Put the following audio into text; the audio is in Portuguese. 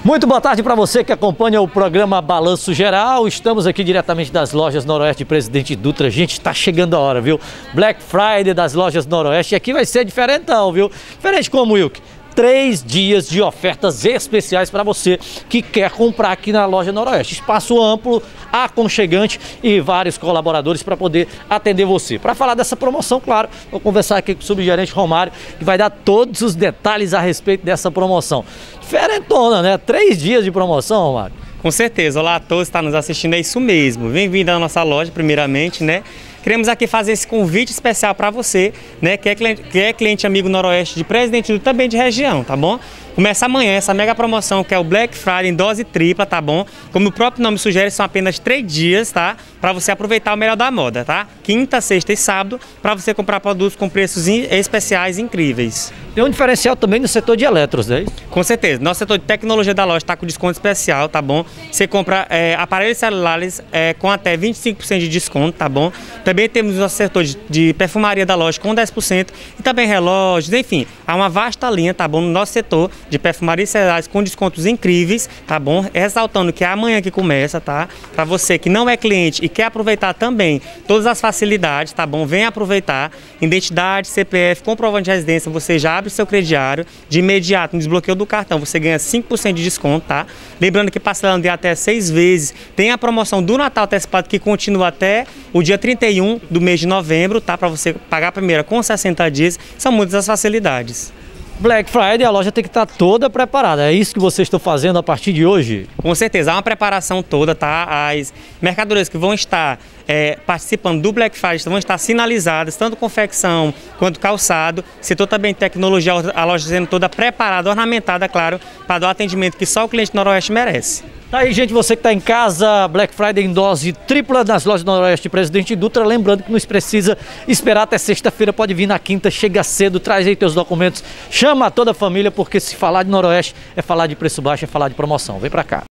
Muito boa tarde para você que acompanha o programa Balanço Geral. Estamos aqui diretamente das lojas Noroeste de Presidente Dutra. Gente, está chegando a hora, viu? Black Friday das lojas Noroeste. E aqui vai ser diferentão, viu? Diferente como, Wilk? 3 dias de ofertas especiais para você que quer comprar aqui na loja Noroeste. Espaço amplo, aconchegante e vários colaboradores para poder atender você. Para falar dessa promoção, claro, vou conversar aqui com o subgerente Romário, que vai dar todos os detalhes a respeito dessa promoção. Diferentona, né? 3 dias de promoção, Romário. Com certeza. Olá a todos que estão nos assistindo, é isso mesmo. Bem-vindo à nossa loja, primeiramente, né? Queremos aqui fazer esse convite especial para você, né, que é cliente amigo Noroeste de Presidente Dutra, também de região, tá bom? Começa amanhã essa mega promoção que é o Black Friday em dose tripla, tá bom? Como o próprio nome sugere, são apenas 3 dias, tá? Para você aproveitar o melhor da moda, tá? Quinta, sexta e sábado, para você comprar produtos com preços especiais incríveis. Tem um diferencial também no setor de eletros, né? Com certeza. Nosso setor de tecnologia da loja está com desconto especial, tá bom? Você compra aparelhos celulares com até 25% de desconto, tá bom? Também temos o nosso setor de perfumaria da loja com 10% e também relógios, enfim, há uma vasta linha, tá bom? No nosso setor de perfumaria e celulares com descontos incríveis, tá bom? Ressaltando que é amanhã que começa, tá? Para você que não é cliente e quer aproveitar também todas as facilidades, tá bom? Venha aproveitar. Identidade, CPF, comprovante de residência, você já abre seu crediário, de imediato no desbloqueio do cartão, você ganha 5% de desconto, tá? Lembrando que parcelando de até 6 vezes, tem a promoção do Natal antecipado que continua até o dia 31 do mês de novembro, tá? Para você pagar a primeira com 60 dias, são muitas as facilidades. Black Friday, a loja tem que estar toda preparada. É isso que vocês estão fazendo a partir de hoje? Com certeza, há uma preparação toda, tá? As mercadorias que vão estar participando do Black Friday vão estar sinalizadas, tanto confecção quanto calçado. Setor também tecnologia, a loja sendo toda preparada, ornamentada, claro, para dar o atendimento que só o cliente Noroeste merece. Tá aí, gente, você que está em casa, Black Friday em dose tripla nas lojas Noroeste Presidente Dutra. Lembrando que não precisa esperar até sexta-feira, pode vir na quinta, chega cedo, traz aí teus documentos, chama toda a família, porque se falar de Noroeste é falar de preço baixo, é falar de promoção. Vem pra cá.